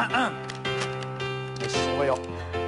よし覚えよう。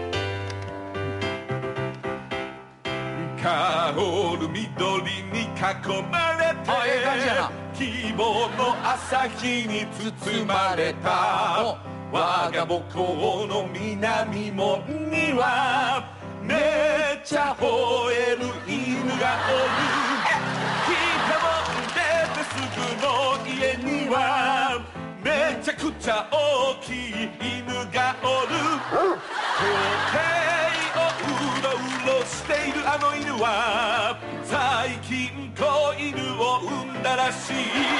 香る緑に囲まれてあ、ええ感じやな。 希望の朝日に包まれた我が母校の南門にはめっちゃ吠える犬がおる。北門出てすぐの家にはめちゃくちゃ大きい犬がおる。校庭をうろうろしているあの犬は最近子犬を産んだらしい。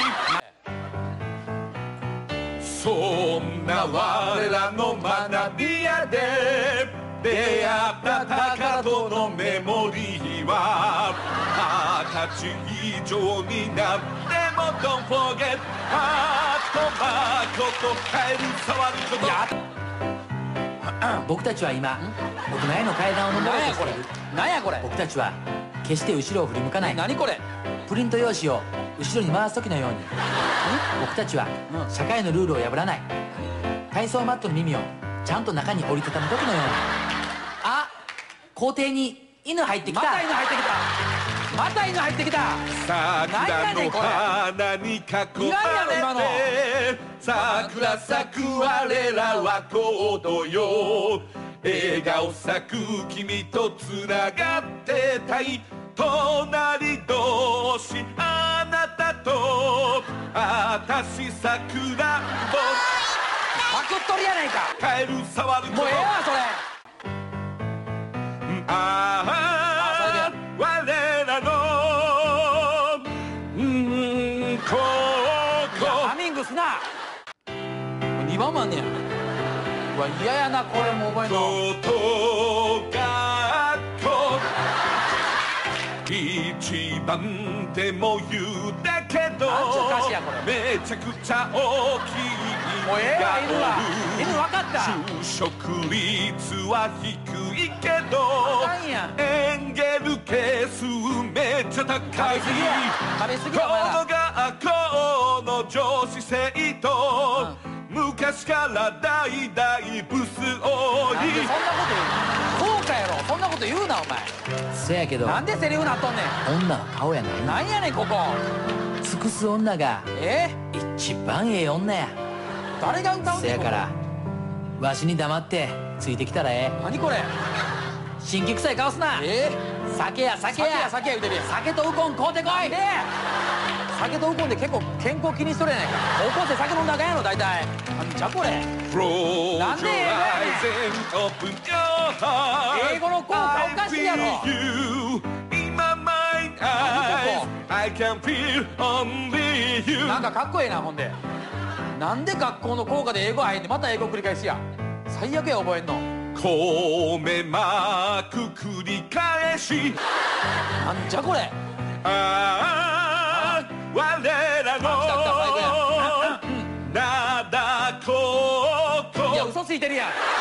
そんな我らの学び屋で出会った宝とのメモリーは20歳以上になっても Don't forget ハートマークとカエル触ること。 僕たちは今大人への階段を登ろうとしている。 なんやこれ。 僕たちは決して後ろを振り向かない。 何これ。 プリント用紙を後ろに回す時のように僕たちは社会のルールを破らない。体操マットの耳をちゃんと中に折りたたむ時のように。あ、校庭に犬入ってきた。 また犬入ってきた。また犬入ってきた。 桜の花に囲まれて桜咲く我らはコードよ。笑顔咲く君とつながってたい。隣同士あなたとあたし桜んぼパクっとるやないか。 カエル触ること。 もうええわそれ。 ああ我らのここハミングすな。2番もあんねや。うわ嫌やなこれも覚えんの。 高等学校一番でも言うだけどなんちゅう歌詞やこれ。 めちゃくちゃ大きいもうええわ犬は。犬分かった。 就職率は低いけどあかんやん。 エンゲル係数めっちゃ高い。 食べ過ぎやお前ら。 この学校の女子生徒、昔から代々ブス多い。 なんでそんなこと言うの。そうかやろ。そんなこと言うなお前。 そやけどなんでセリフなっとんねん。 女は顔やない。 なんやねんここ。 尽くす女が一番ええ女や。 誰が歌うねん。 せやからわしに黙ってついてきたらええ。 何これ。 新規臭い顔すな。酒や酒や酒や言うてるやん。 酒とウコン買うてこい。 酒とウコンで結構健康気にしとるやないか。高校生酒飲んだらあかんやろ大体。なんじゃこれ。なんで英語の効果おかしいやろ。なんかかっこええなほんで。なんで学校の校歌で英語入ってまた英語繰り返しや。最悪や覚えんの。 米マーク繰り返し。 なんじゃこれ。 ああ我らの灘高校。 いや嘘ついてるやん。